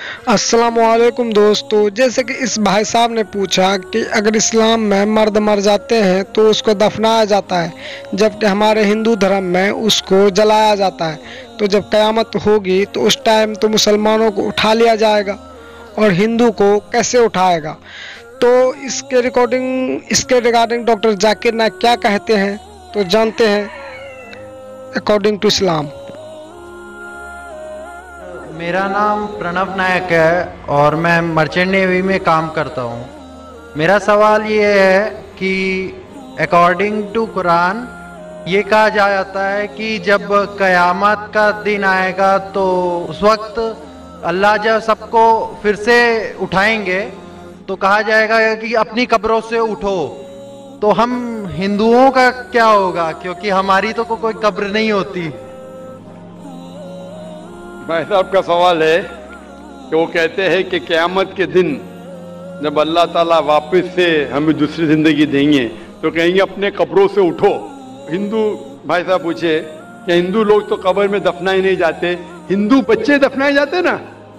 السلام علیکم دوستو، جیسے کہ اس بھائی صاحب نے پوچھا کہ اگر اسلام میں مرد مر جاتے ہیں تو اس کو دفنایا جاتا ہے، جبکہ ہمارے ہندو دھرم میں اس کو جلایا جاتا ہے، تو جب قیامت ہوگی تو اس ٹائم تو مسلمانوں کو اٹھا لیا جائے گا اور ہندو کو کیسے اٹھائے گا؟ تو اس کے ریگارڈنگ ڈاکٹر ذاکر نائک کیا کہتے ہیں تو جانتے ہیں اکارڈنگ ٹو اسلام۔ میرا نام پرنو نائک ہے اور میں مرچنٹ نیوی میں کام کرتا ہوں۔ میرا سوال یہ ہے کہ اکارڈنگ ٹو قرآن یہ کہا جاتا ہے کہ جب قیامت کا دن آئے گا تو اس وقت اللہ جب سب کو پھر سے اٹھائیں گے تو کہا جائے گا کہ اپنی قبروں سے اٹھو۔ تو ہم ہندوؤں کا کیا ہوگا، کیونکہ ہماری تو کوئی قبر نہیں ہوتی۔ بھائی صاحب کا سوال ہے کہ وہ کہتے ہیں کہ قیامت کے دن جب اللہ تعالیٰ واپس سے ہمیں دوسری زندگی دیں گے تو کہیں گے اپنے قبروں سے اٹھو۔ ہندو بھائی صاحب پوچھے کہ ہندو لوگ تو قبر میں دفنائے نہیں جاتے، ہندو بچے دفنائے جاتے نا؟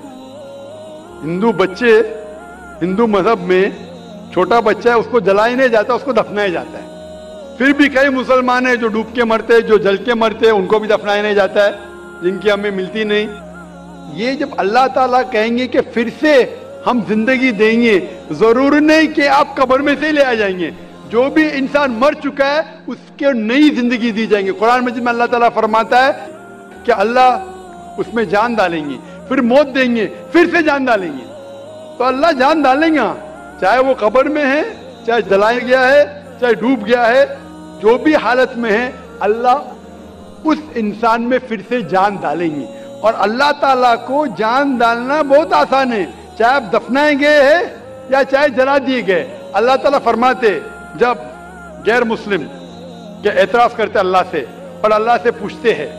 ہندو بچے ہندو مذہب میں چھوٹا بچہ ہے، اس کو جلایا نہیں جاتا، اس کو دفنایا جاتا ہے۔ پھر بھی کئی مسلمان ہیں جو ڈوب کے مرتے، جو جل کے مرتے، ان کو بھی دفنایا نہیں جاتا ہے، جن کی ہمیں ملتی نہیں۔ یہ جب اللہ تعالیٰ کہیں گے کہ پھر سے ہم زندگی دیں گے، ضرور نہیں کہ آپ قبر میں سے لے آ جائیں گے، جو بھی انسان مر چکا ہے اس کے نئی زندگی دی جائیں گے۔ قرآن مجید میں اللہ تعالیٰ فرماتا ہے کہ اللہ اس میں جان ڈالیں گے، پھر موت دیں گے، پھر سے جان ڈالیں گے۔ تو اللہ جان ڈالیں گا، چاہے وہ قبر میں ہے، چاہے جلایا گیا ہے، چاہے ڈوب گیا ہے، جو بھی حالت میں ہے اللہ اس انسان میں پھر سے جان ڈالیں گے۔ اور اللہ تعالیٰ کو جان ڈالنا بہت آسان ہے، چاہے آپ دفنائے گئے ہیں یا چاہے جلا دیے گئے۔ اللہ تعالیٰ فرماتے جب غیر مسلم کے اعتراض کرتے اللہ سے اور اللہ سے پوچھتے ہیں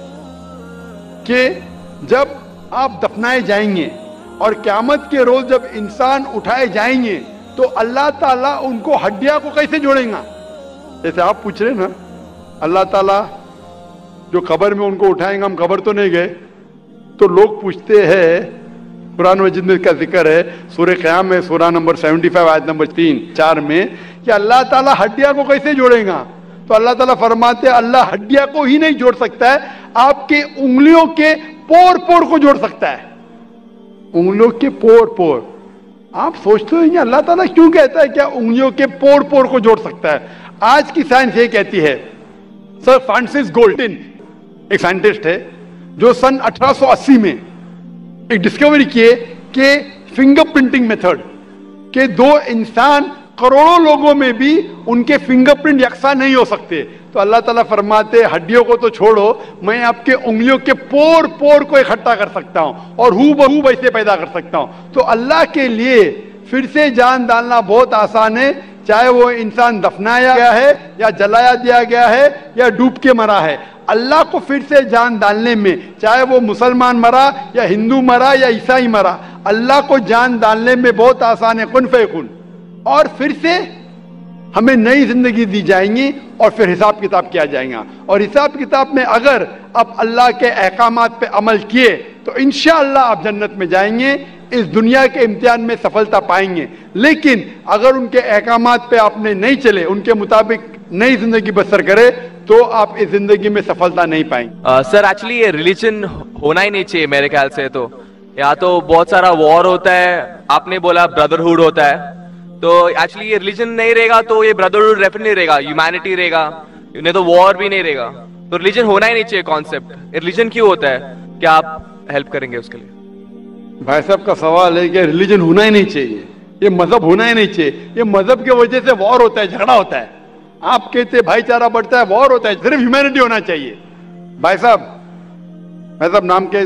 کہ جب آپ دفنائے جائیں گے اور قیامت کے روز جب انسان اٹھائے جائیں گے تو اللہ تعالیٰ ان کو ہڈیاں کو کیسے جوڑیں گا؟ جیسے آپ پوچھ رہے نا، اللہ تعالیٰ جو قبر میں ان کو اٹھائیں گا، ہم قبر تو نہیں گئے، تو لوگ پوچھتے ہیں، قرآن مجید میں کا ذکر ہے سورہ قیام میں سورہ نمبر 75 آیت نمبر 3-4 میں کہ اللہ تعالیٰ ہڈیاں کو کیسے جوڑیں گا؟ تو اللہ تعالیٰ فرماتے ہیں اللہ ہڈیاں کو ہی نہیں جوڑ سکتا ہے، آپ کے انگلیوں کے پور کو جوڑ سکتا ہے۔ انگلیوں کے پور آپ سوچتے ہیں اللہ تعالیٰ کیوں کہتا ہے کیا انگلیوں کے پور کو جوڑ سکتا ہے؟ آج کی سائنس یہ کہتی ہے، سر فرانسس گولٹن ایک سائنٹسٹ ہے جو سن 1880 میں ایک ڈسکوری کیے کہ فنگر پرنٹنگ میتھڈ کہ دو انسان کروڑوں لوگوں میں بھی ان کے فنگر پرنٹ یکساں نہیں ہو سکتے۔ تو اللہ تعالیٰ فرماتے ہڈیوں کو تو چھوڑو، میں آپ کے انگلیوں کے پور کو اکٹھا کر سکتا ہوں اور ہو بہو ویسے پیدا کر سکتا ہوں۔ تو اللہ کے لیے پھر سے جان ڈالنا بہت آسان ہے، چاہے وہ انسان دفنایا گیا ہے یا جلایا دیا گیا ہے یا ڈوب کے مرا ہے۔ اللہ کو پھر سے جان ڈالنے میں، چاہے وہ مسلمان مرا یا ہندو مرا یا عیسائی مرا، اللہ کو جان ڈالنے میں بہت آسان ہے، کن فیکن، اور پھر سے ہمیں نئی زندگی دی جائیں گی اور پھر حساب کتاب کیا جائے گا۔ اور حساب کتاب میں اگر آپ اللہ کے احکامات پہ عمل کیے تو انشاءاللہ آپ جنت میں جائیں گے، اس دنیا کے امتحان میں سفلتا پائیں گے۔ لیکن اگر ان کے احکامات پہ آپ نے نہیں چلے، ان کے مطابق نئی زندگی بسر کرے تو آپ اس زندگی میں سفلتا نہیں پائیں گے۔ سر ایکچولی یہ ریلیجن ہونا ہی نہیں چاہیے میرے خیال سے، تو یا تو بہت سارا وار ہوتا ہے، آپ نے بولا بردرہوڈ ہوتا ہے، تو ایکچولی یہ ریلیجن نہیں رہے گا تو یہ بردرہوڈ ریفر نہیں رہے گا، ہیومینٹی رہے گا، نہیں تو وار بھی نہیں رہے گا۔ تو ریلیجن ہونا ہی نہیں چاہیے کانسیپٹ۔ ریلیجن کیوں ہوتا ہے؟ کیا آپ ہیلپ کریں گے اس کے لیے؟ بھائی صاحب کا سوال ہے کہ ریلیجن ہونا ہی نہیں چاہیے، یہ مذہب ہونا ہی نہیں چاہیے، یہ مذہب کی وجہ سے وار ہوتا ہے، جھگڑا ہوتا ہے۔ آپ کہتے ہیں بھائی چارہ بڑھتا ہے، وار ہوتا ہے، صرف ہیومینٹی ہونا چاہیے۔ بھائی صاحب نام کے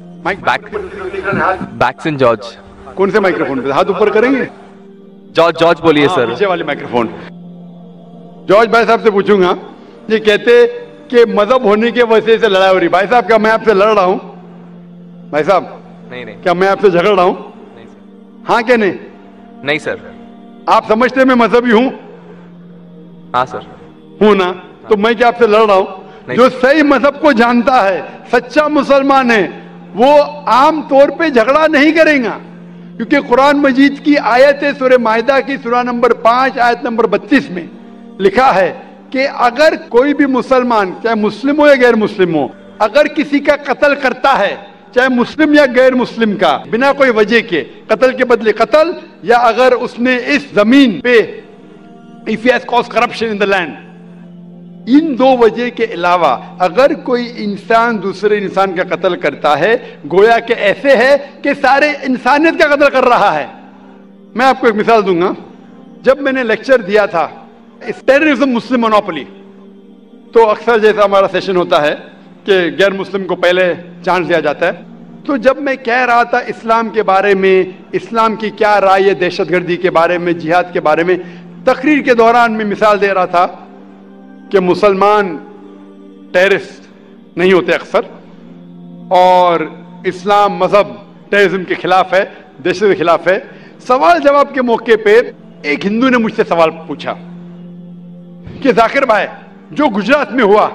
بیکسن جارج۔ کون سے مائکرو فون پہ ہاتھ اوپر کریں گے؟ جارج بولیے سر۔ پیچھے والے مائکرو فون۔ جارج بھائی صاحب سے پوچھوں گا، یہ کہتے کہ مذہب ہونے کی وجہ سے لڑائی ہو رہی۔ بھائی صاحب کیا میں آپ سے لڑ رہا ہوں؟ بھائی صاحب نہیں کیا میں آپ سے جھگڑ رہا ہوں؟ ہاں کہ نہیں؟ نہیں سر۔ آپ سمجھتے میں مذہبی ہوں؟ ہاں سر ہوں نا؟ تو میں کیا آپ سے لڑ رہا ہوں؟ جو صحیح مذہب کو جانتا ہے، سچا مسلمان ہے، وہ عام طور پہ جھگڑا نہیں کرے گا، کیونکہ قرآن مجید کی آیت ہے سورہ مائدہ کی سورہ نمبر 5 آیت نمبر 32 میں لکھا ہے کہ اگر کوئی بھی مسلمان چاہے مسلم ہو یا غیر مسلم ہو، اگر کسی کا قتل کرتا ہے چاہے مسلم یا غیر مسلم کا بنا کوئی وجہ کے، قتل کے بدلے قتل، یا اگر اس نے اس زمین پہ if he has caused corruption in the land، ان دو وجہ کے علاوہ اگر کوئی انسان دوسرے انسان کا قتل کرتا ہے گویا کہ ایسے ہے کہ سارے انسانیت کا قتل کر رہا ہے۔ میں آپ کو ایک مثال دوں گا، جب میں نے لیکچر دیا تھا ٹیررزم مسلم مونوپولی، تو اکثر جیسا ہمارا سیشن ہوتا ہے کہ غیر مسلم کو پہلے چانس دیا جاتا ہے، تو جب میں کہہ رہا تھا اسلام کے بارے میں، اسلام کی کیا رائے ہے دہشت گردی کے بارے میں، جہاد کے بارے میں، تقریر کے دوران میں مثال دے رہا تھا کہ مسلمان ٹیررسٹ نہیں ہوتے اکثر، اور اسلام مذہب ٹیررزم کے خلاف ہے، دہشت کے خلاف ہے۔ سوال جواب کے موقع پہ ایک ہندو نے مجھ سے سوال پوچھا کہ ذاکر بھائی، جو گجرات میں ہوا،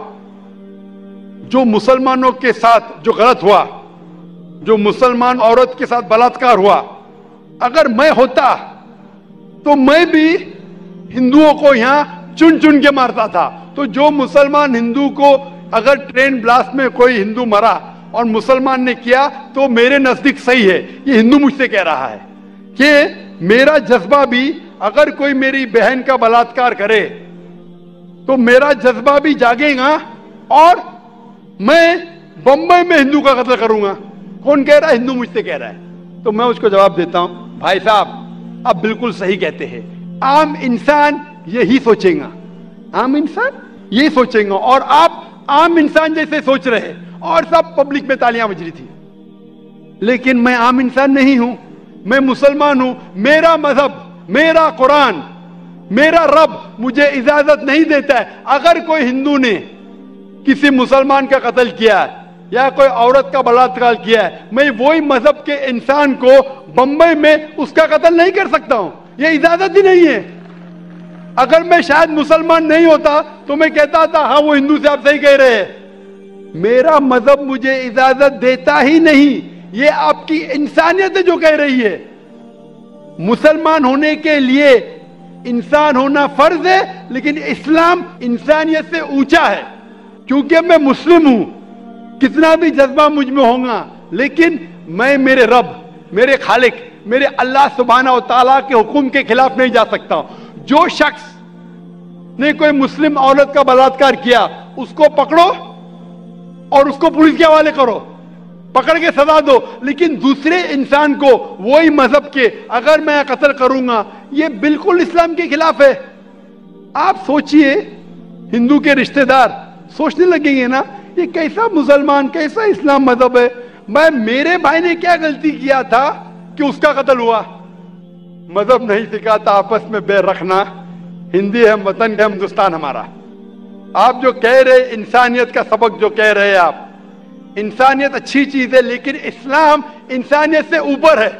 جو مسلمانوں کے ساتھ جو غلط ہوا، جو مسلمان عورت کے ساتھ بلاತ್ಕಾರ ہوا، اگر میں ہوتا تو میں بھی ہندوؤں کو یہاں چن چن کے مارتا تھا۔ تو جو مسلمان ہندو کو اگر ٹرین بلاسٹ میں کوئی ہندو مرا اور مسلمان نے کیا تو میرے نزدیک صحیح ہے۔ یہ ہندو مجھ سے کہہ رہا ہے کہ میرا جذبہ بھی، اگر کوئی میری بہن کا بلاತ್ಕಾರ کرے تو میرا جذبہ بھی جاگے گا اور میں بمبئی میں ہندو کا قتل کروں گا۔ کون کہہ رہا ہے؟ ہندو مجھ سے کہہ رہا ہے۔ تو میں اس کو جواب دیتا ہوں، بھائی صاحب آپ بالکل صحیح کہتے ہیں، عام انسان یہی سوچیں گا، عام انسان یہی سوچیں گا، اور آپ عام انسان جیسے سوچ رہے اور سب پبلک میں تالیاں بج رہی تھی، لیکن میں عام انسان نہیں ہوں، میں مسلمان ہوں۔ میرا مذہب، میرا قرآن، میرا رب مجھے اجازت نہیں دیتا ہے اگر کوئی ہندو نے کسی مسلمان کا قتل کیا ہے یا کوئی عورت کا بلاत्कार کیا ہے، میں وہی مذہب کے انسان کو بمبئی میں اس کا قتل نہیں کر سکتا ہوں، یہ اجازت ہی نہیں ہے۔ اگر میں شاید مسلمان نہیں ہوتا تو میں کہتا تھا ہاں وہ ہندو سے آپ صحیح کہہ رہے ہیں، میرا مذہب مجھے اجازت دیتا ہی نہیں، یہ آپ کی انسانیت ہے جو کہہ رہی ہے۔ مسلمان ہونے کے لیے انسان ہونا فرض ہے، لیکن اسلام انسانیت سے اونچا ہے۔ کیونکہ میں مسلم ہوں، کتنا بھی جذبہ مجھ میں ہوگا، لیکن میں میرے رب، میرے خالق، میرے اللہ سبحانہ و تعالیٰ کے حکم کے خلاف نہیں جا سکتا ہوں۔ جو شخص نے کوئی مسلم عورت کا بلاत्ਕਾਰ کیا اس کو پکڑو اور اس کو پولیس کے حوالے کرو، پکڑ کے سزا دو، لیکن دوسرے انسان کو وہی مذہب کے اگر میں قتل کروں گا، یہ بالکل اسلام کے خلاف ہے۔ آپ سوچئے، ہندو کے رشتہ دار سوچنے لگیں گے نا یہ کیسا مسلمان، کیسا اسلام مذہب ہے، میرے بھائی نے کیا غلطی کیا تھا کہ اس کا قتل ہوا؟ مذہب نہیں سکھاتا آپس میں بیر رکھنا، ہندی ہے وطن ہے ہندوستان ہمارا۔ آپ جو کہہ رہے انسانیت کا سبق جو کہہ رہے آپ، انسانیت اچھی چیز ہے، لیکن اسلام انسانیت سے اوپر ہے،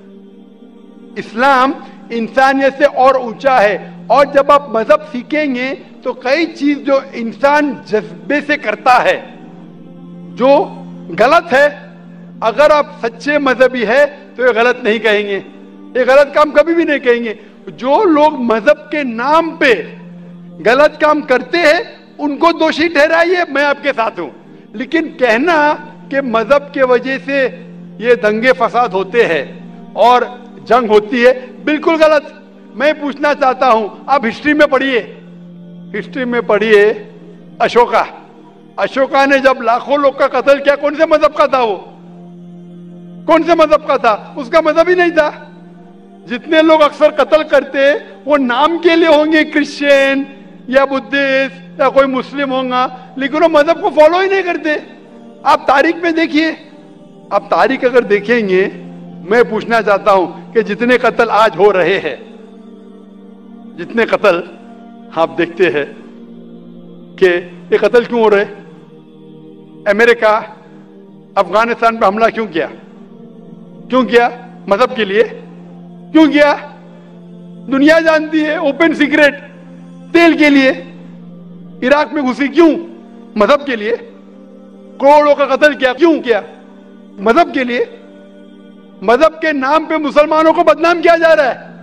اسلام انسانیت سے اور اونچا ہے۔ اور جب آپ مذہب سیکھیں گے تو کئی چیز جو انسان جذبے سے کرتا ہے جو غلط ہے، اگر آپ سچے مذہبی ہے تو یہ غلط نہیں کہیں گے، یہ غلط کام کبھی بھی نہیں کہیں گے۔ جو لوگ مذہب کے نام پہ غلط کام کرتے ہیں ان کو دوشی ٹھہرائیے، میں آپ کے ساتھ ہوں، لیکن کہنا کہ مذہب کے وجہ سے یہ دنگے فساد ہوتے ہیں اور جنگ ہوتی ہے، بالکل غلط۔ میں پوچھنا چاہتا ہوں، آپ ہسٹری میں پڑھیے، ہسٹری میں پڑھیے اشوکا نے جب لاکھوں لوگ کا قتل کیا، کون سے مذہب کا تھا وہ؟ کون سے مذہب کا تھا؟ اس کا مذہب ہی نہیں تھا۔ جتنے لوگ اکثر قتل کرتے وہ نام کے لیے ہوں گے، کرسچین یا بدھسٹ یا کوئی مسلم ہوں گا، لیکن وہ مذہب کو فالو ہی نہیں کرتے۔ آپ تاریخ میں دیکھیے، آپ تاریخ اگر دیکھیں گے، میں پوچھنا چاہتا ہوں کہ جتنے قتل آج ہو رہے ہیں، جتنے قتل آپ دیکھتے ہیں کہ یہ قتل کیوں ہو رہے؟ امریکہ افغانستان پہ حملہ کیوں کیا؟ کیوں کیا؟ مذہب کے لیے۔ کیوں کیا؟ دنیا جانتی ہے، اوپن سیکریٹ، تیل کے لیے۔ عراق میں گھسی کیوں؟ مذہب کے لیے۔ کروڑوں کا قتل کیا، کیوں کیا؟ मजहब के लिए, मजहब के नाम पे मुसलमानों को बदनाम किया जा रहा है।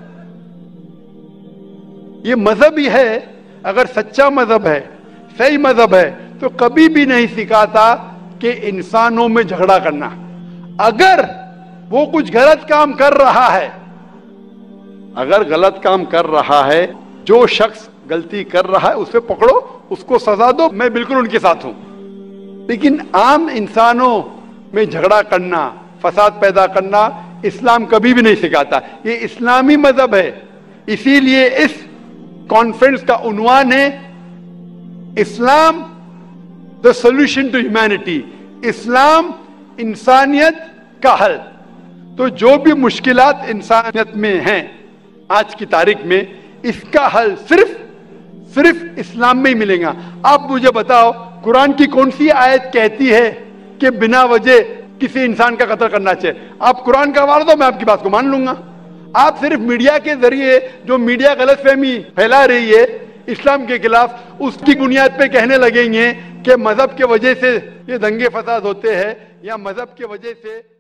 ये मजहब ही है, अगर सच्चा मजहब है, सही मजहब है, तो कभी भी नहीं सिखाता कि इंसानों में झगड़ा करना। अगर वो कुछ गलत काम कर रहा है, अगर गलत काम कर रहा है, जो शख्स गलती कर रहा है उसे पकड़ो, उसको सजा दो, मैं बिल्कुल उनके साथ हूं। लेकिन आम इंसानों में झगड़ा करना, फसाद पैदा करना इस्लाम कभी भी नहीं सिखाता। ये इस्लामी मजहब है। इसीलिए इस कॉन्फ्रेंस का उन्वान है Islam the solution to humanity, इस्लाम इंसानियत का हल। तो जो भी मुश्किलात इंसानियत में हैं आज की तारीख में, इसका हल सिर्फ इस्लाम में ही मिलेगा। आप मुझे बताओ, कुरान की कौन सी आयत कहती है कि बिना वजह किसी इंसान का कत्ल करना चाहिए? आप कुरान का वार दो, मैं आपकी बात को मान लूंगा। आप सिर्फ मीडिया के जरिए, जो मीडिया गलतफहमी फैला रही है इस्लाम के खिलाफ, उसकी बुनियाद पे कहने लगेंगे कि मजहब के वजह से ये दंगे फसाद होते हैं या मजहब के वजह से